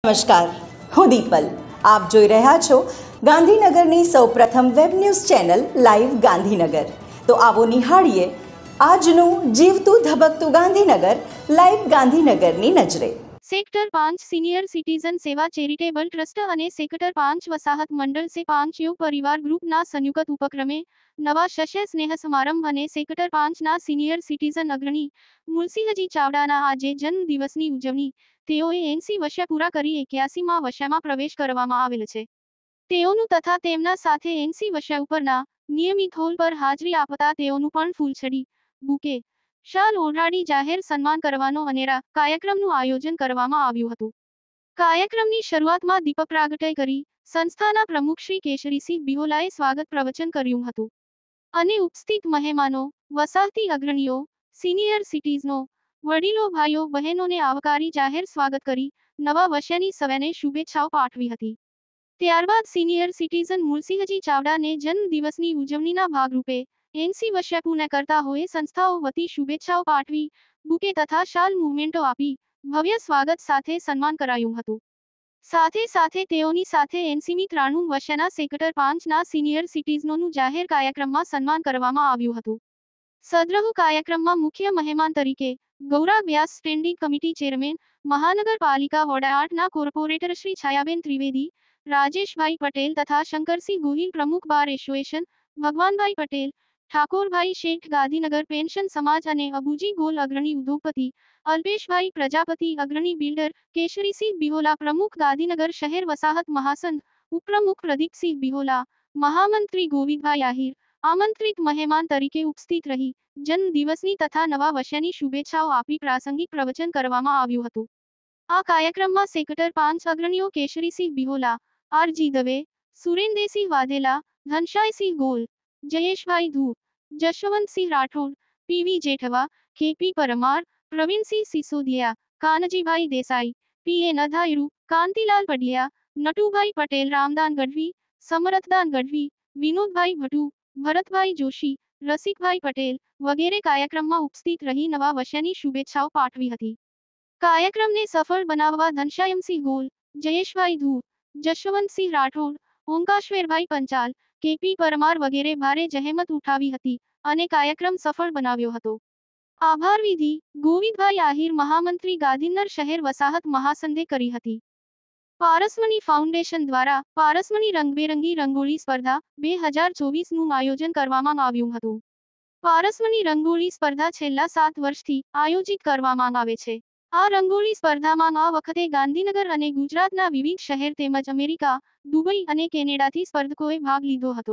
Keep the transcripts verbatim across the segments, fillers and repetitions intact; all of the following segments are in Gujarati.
નમસ્કાર, હું દીપલ. આપ જોઈ રહ્યા છો ગાંધીનગરની સૌપ્રથમ web news channel live Gandhinagar. તો આવો નિહાળીએ આજનું જીવતું ધબકતું ગાંધીનગર લાઈવ ગાંધીનગરની નજરે. સેક્ટર પાંચ સિનિયર સિટીઝન સેવા ચેરિટેબલ ટ્રસ્ટ અને સેક્ટર પાંચ વસાહત મંડળ સે પાંચ યુગ પરિવાર ગ્રુપના સંયુક્ત ઉપક્રમે નવા શસ્ય સ્નેહ સમારંભ અને સેક્ટર પાંચના સિનિયર સિટીઝન અગ્રણી મુલસીહજી ચાવડાના આજે જન્મ દિવસની ઉજવણી. તેઓએ એંસી વર્ષ પૂરા કરી એક્યાસીમાં વર્ષમાં પ્રવેશ કરવામાં આવેલ છે. તેઓનું તથા તેમના સાથે એંસી વર્ષ ઉપરના નિયમિત હોલ પર હાજરી આપતા તેઓનું પણ ફૂલછડી, બુકે, શાલ ઓઢાડી જાહેર સન્માન કરવાનો અનેરા કાર્યક્રમનું આયોજન કરવામાં આવ્યું હતું. કાર્યક્રમની શરૂઆતમાં દીપ પ્રાગટ્ય કરી સંસ્થાના પ્રમુખ શ્રી કેશરીસિંહ બિહોલાએ સ્વાગત પ્રવચન કર્યું હતું અને ઉપસ્થિત મહેમાનો, વસાહતી અગ્રણીઓ, સિનિયર સિટીઝનો, વડીલો, ભાઈઓ બહેનોને આવકારી જાહેર સ્વાગત કરી નવા વર્ષની સૌને શુભેચ્છાઓ પાઠવી હતી. ત્યારબાદ સિનિયર સિટીઝન મુલસીહજી ચાવડાને જન્મ દિવસની ઉજવણીના ભાગરૂપે એંસી વર્ષ પૂર્ણ કરતા હોય સંસ્થાઓ વતી શુભેચ્છાઓ પાઠવી બુકે તથા શાલ મુવમેન્ટો આપી ભવ્ય સ્વાગત સાથે સન્માન કરાયું હતું. સાથે સાથે તેઓની સાથે એંસીમી ત્રાણું વર્ષના સેક્ટર પાંચના સિનિયર સિટીઝનોનું જાહેર કાર્યક્રમમાં સન્માન કરવામાં આવ્યું હતું. સદ્રહ કાર્યક્રમમાં મુખ્ય મહેમાન તરીકે Gaura Vyas standing committee chairman, મહાનગરપાલિકા વોર્ડ આઠના કોર્પોરેટર શ્રી છાયાબેન ત્રિવેદી, રાજેશભાઈ પટેલ તથા શંકરસિંહ ગોહિલ પ્રમુખ bar association, Bhagwanbhai Patel, Thakorbhai Sheth Gandhinagar pension સમાજ અને અબુજી ગોલ અગ્રણી ઉદ્યોગપતિ, અલ્પેશભાઈ પ્રજાપતિ અગ્રણી બિલ્ડર, કેશરીસિંહ બિહોલા પ્રમુખ ગાંધીનગર શહેર વસાહત મહાસંઘ, ઉપપ્રમુખ પ્રદીપસિંહ બિહોલા, મહામંત્રી ગોવિંદભાઈ આહિર આમંત્રિત મહેમાન તરીકે ઉપસ્થિત રહી જન્મ દિવસની તથા નવા વર્ષની શુભેચ્છાઓ આપી પ્રાસંગિક પ્રવચન કરવામાં આવ્યું હતું. આ કાર્યક્રમમાં સેક્ટર પાંચ અગ્રણીઓ Kesharisinh Bihola, R G Dave, Surendrasinh Vaghela, Ghanshyamsinh Gol, Jayeshbhai Dhup, Jashwantsinh Rathod, P V Jethva, K P Parmar, Pravinsinh Sisodiya, Kanjibhai Desai, P A Nadhayru, Kantilal Padiya, Natubhai Patel, Ramdan Gadhvi, Samarthdan Gadhvi, Vinodbhai Bhatu, Bharatbhai Joshi, Rasikbhai Patel વગેરે કાર્યક્રમમાં ઉપસ્થિત રહી નવા વર્ષની શુભેચ્છાઓ પાઠવી હતી. કાર્યક્રમને સફળ બનાવવા ઘનશ્યામસિંહ ગોલ, જયેશભાઈ ધૂપ, જશવંતસિંહ રાઠોડ, ઓંકાશ્વરભાઈ પંચાલ, કેપી પરમાર વગેરે ભારે જહેમત ઉઠાવી હતી અને કાર્યક્રમ સફળ બનાવ્યો હતો. આભાર વિધિ ગોવિંદભાઈ આહિર મહામંત્રી ગાંધીનગર શહેર વસાહત મહાસંઘે કરી હતી. પારસમણી ફાઉન્ડેશન દ્વારા પારસમણી રંગબેરંગી રંગોળી સ્પર્ધા બે હજાર ચોવીસનું આયોજન કરવામાં આવ્યું હતું. પારસમણી રંગોળી સ્પર્ધા છેલ્લા સાત વર્ષથી આયોજિત કરવામાં આવે છે. આ રંગોળી સ્પર્ધામાં આ વખતે ગાંધીનગર અને ગુજરાતના વિવિધ શહેર તેમજ અમેરિકા, દુબઈ અને કેનેડાથી સ્પર્ધકોએ ભાગ લીધો હતો.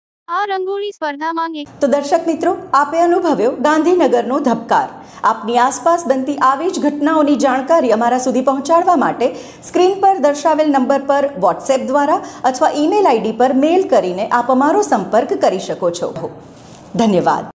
આ રંગોળી સ્પર્ધામાં એક તો દર્શક મિત્રો, આપે અનુભવ્યો ગાંધીનગરનો ધબકાર. આપની આસપાસ બનતી આવી જ ઘટનાઓની જાણકારી અમારા સુધી પહોંચાડવા માટે સ્ક્રીન પર દર્શાવેલ નંબર પર વોટ્સએપ દ્વારા અથવા ઈમેલ આઈડી પર મેલ કરીને આપ અમારો સંપર્ક કરી શકો છો. ધન્યવાદ.